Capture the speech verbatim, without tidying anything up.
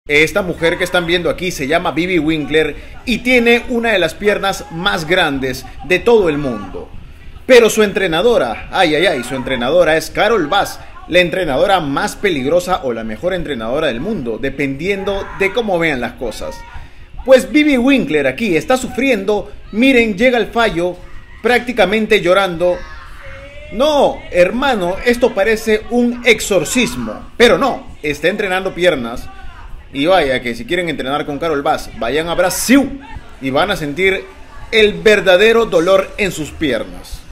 Esta mujer que están viendo aquí se llama Bibi Winkler y tiene una de las piernas más grandes de todo el mundo. Pero su entrenadora, ay ay ay, su entrenadora es Carol Bass, la entrenadora más peligrosa o la mejor entrenadora del mundo, dependiendo de cómo vean las cosas. Pues Bibi Winkler aquí está sufriendo, miren, llega el fallo, prácticamente llorando. No, hermano, esto parece un exorcismo, pero no, está entrenando piernas. Y vaya que si quieren entrenar con Carol Bass, vayan a Brasil y van a sentir el verdadero dolor en sus piernas.